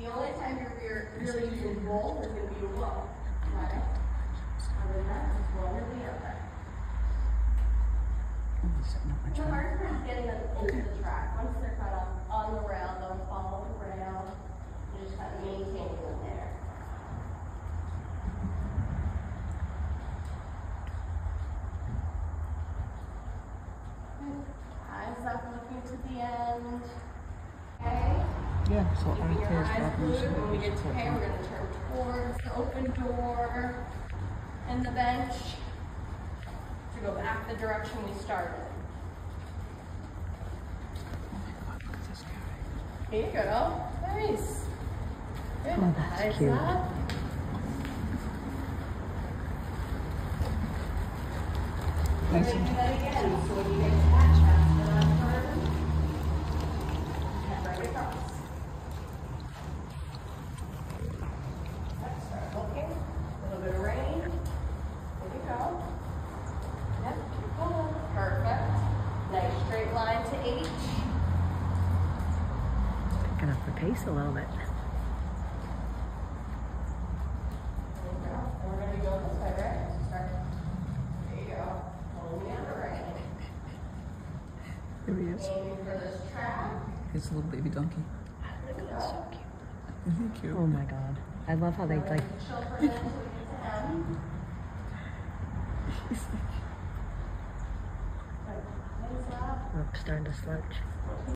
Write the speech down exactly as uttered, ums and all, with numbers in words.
The only time you're really using both is going to be low. Right? Other than that, just one or the other. The hard part is getting them into the track. Once they're kind of on the rail, don't follow the rail. You just kind of maintain them there. Eyes up, looking to the end. Okay. Yeah, so Keeping your after eyes dropping glued. the When we get to okay, we're going to turn towards the open door and the bench to go back the direction we started. Here you go. Nice. Good. Oh, that's Eyes cute. up. We're Nice. going to do that again. So when you get attached, that's the last turn. Head right across. Let's start looking. A little bit of rain. There you go. Yep, keep going. Perfect. Nice straight line to H. Picking up the pace a little bit. There you go. And we're going to be going this way, right? Start. There you go. Only on the right. There he is. Aiming for this track. It's a little baby donkey. Look at that, so cute. Isn't he cute? Oh my god. I love how they like. Chill for a minute until we get to M. He's like, Eyes up. Look, starting to slouch.